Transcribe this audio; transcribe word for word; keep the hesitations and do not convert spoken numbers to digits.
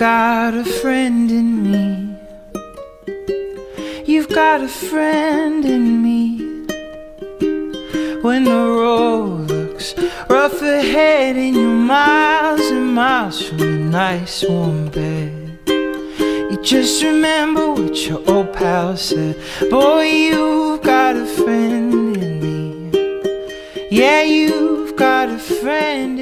got a friend in me. You've got a friend in me. When the road looks rough ahead and you're miles and miles from your nice warm bed, you just remember what your old pal said. Boy, you've got a friend in me. Yeah, you've got a friend